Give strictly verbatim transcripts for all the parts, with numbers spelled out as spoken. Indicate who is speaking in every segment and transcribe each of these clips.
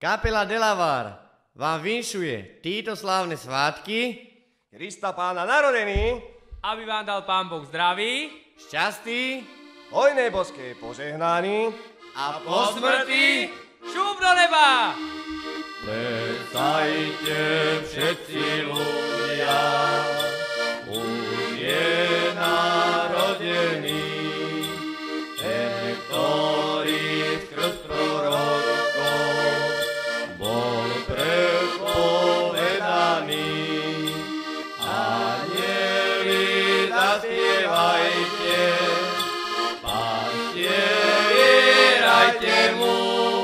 Speaker 1: Kapela Delavar vám vinšuje títo slávne svátky,
Speaker 2: Krista Pána narodený,
Speaker 3: aby vám dal Pán Boh zdraví,
Speaker 1: šťastí
Speaker 2: hojné boské požehnání
Speaker 1: a po smrti
Speaker 3: šup do neba!
Speaker 4: Plesajte všetci ľudia, už je narodený, ten, ktorý skrz prorokov bol predpovedaný. Anieli, zaspievajte, pastieri, rajte mu,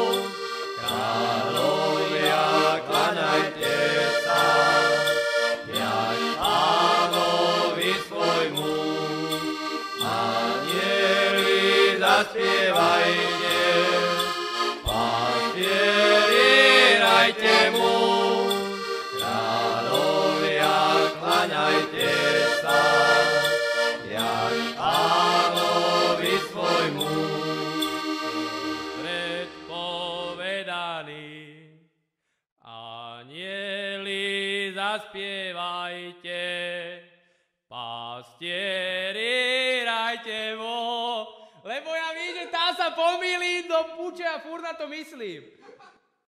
Speaker 4: kráľovia, klaňajte sa, kňaž Pánovi svojmu. Anieli, zaspievajte, pastieri, rajte mu, kráľovia, klaňajte sa, kňaž Pánovi svojmu. Predpovedaný, anieli, zaspievajte, pastieri, rajte mu.
Speaker 3: Lebo ja vím, že tá sa pomýlim do puče a furt na to myslím.